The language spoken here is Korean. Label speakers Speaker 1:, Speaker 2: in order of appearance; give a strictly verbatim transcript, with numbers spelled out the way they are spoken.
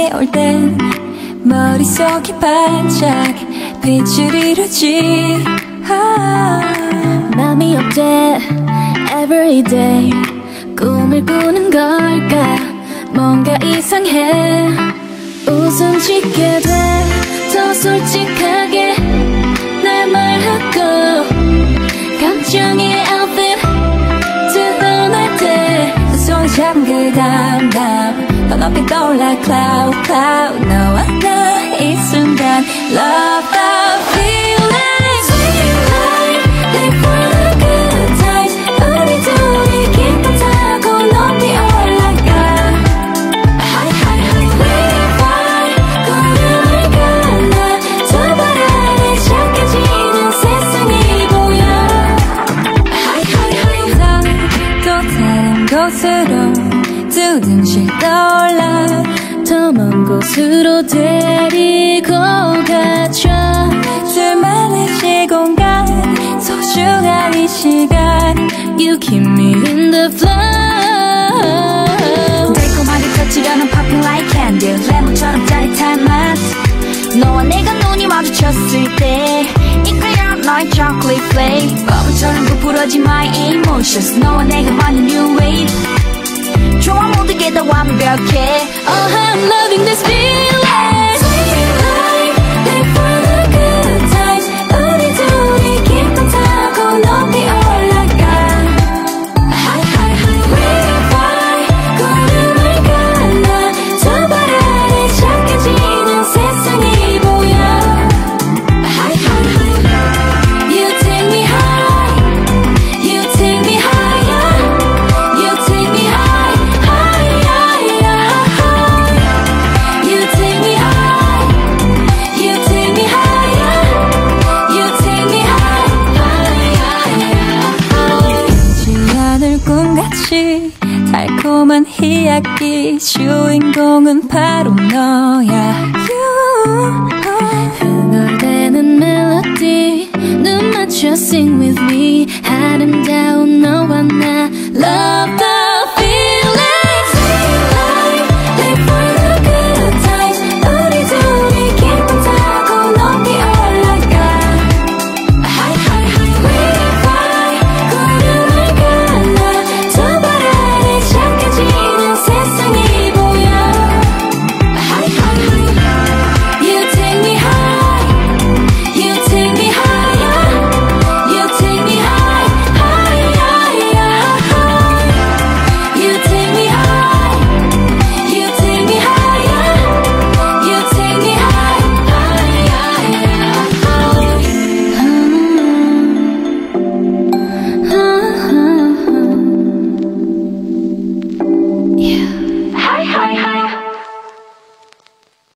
Speaker 1: 밤이 올 땐 머릿속이 반짝 빛을 잃었지. 아,
Speaker 2: 맘이 어때 everyday 꿈을 꾸는 걸까. 뭔가 이상해. 웃음 짓게 돼 더 솔직하게 날 말하고. 감정의 outfit 드러날 때 손 잡은 그 다음 다음 더 높이 떠올라 cloud cloud. 너와 나 이 순간 love the feeling. Sweet life live for the good times. 우리 둘이 기쁨 타고 높이 올라가. High high high we fly. 구름을 갈라 두 발 아래 작아지는 세상이 보여. High high high. 또 다른 곳으로 두둥실 떠올라. 더 먼 곳으로 데리고 가줘. 둘만의 시공간 소중한 이 시간 You keep me in the flow. 달콤하게 터치려는 popping like candle. 레몬처럼 짜릿한 맛. 너와 내가 눈이 마주쳤을 때 이끌려 너의 chocolate flake. 버블처럼 부풀어진 my emotions. 너와 내가 만든 new wave. 좋아 모든 게 다 완벽해. Oh I'm loving this feeling. Sweet life live for the good times. 우리 둘이 기쁨 타고 높이 올라가. High high high we fly. 구름을 갈라 두 발 아래 작아지는 세상이 보여. High high high. You take me high. You take me higher. You take me high. 달콤한 이야기 주인공은 바로 너야. You 흥얼대는 멜로디 눈 맞춰 sing with me. 아름다운